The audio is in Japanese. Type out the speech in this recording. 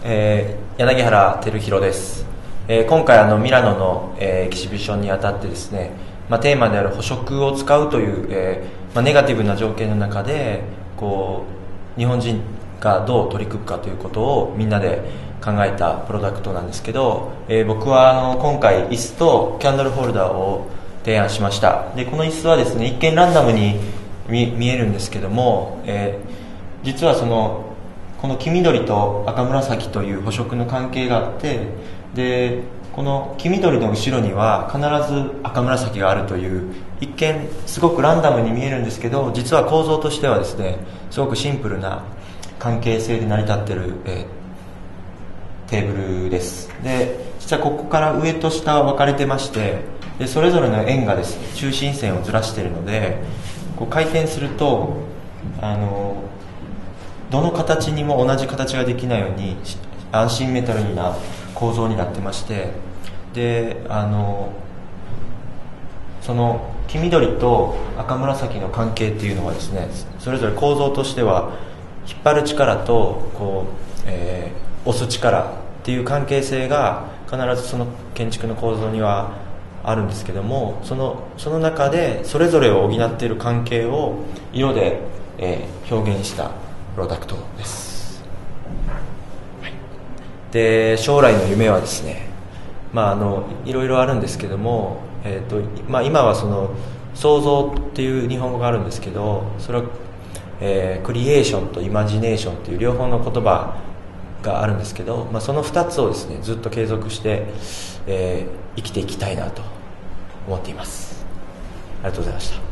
柳原照弘です。今回ミラノの、エキシビションにあたってですね、テーマである補色を使うという、ネガティブな条件の中で日本人がどう取り組むかということをみんなで考えたプロダクトなんですけど、僕は今回椅子とキャンドルホルダーを提案しました。でこの椅子はですね、一見ランダムに見えるんですけども、実はこの黄緑と赤紫という補色の関係があって、でこの黄緑の後ろには必ず赤紫があるという、一見すごくランダムに見えるんですけど、実は構造としてはですね、すごくシンプルな関係性で成り立っている、テーブルです。で実はここから上と下は分かれてまして、でそれぞれの円がですね、中心線をずらしているので、回転するとどの形にも同じ形ができないようにアンシンメトリーな構造になってまして、でその黄緑と赤紫の関係っていうのはですね、それぞれ構造としては引っ張る力と押す力っていう関係性が必ずその建築の構造にはあるんですけども、その中でそれぞれを補っている関係を色で、表現したプロダクトです。で将来の夢はですね、いろいろあるんですけども、今は創造っていう日本語があるんですけど、それは、クリエーションとイマジネーションという両方の言葉があるんですけど、その2つをですねずっと継続して、生きていきたいなと思っています。ありがとうございました。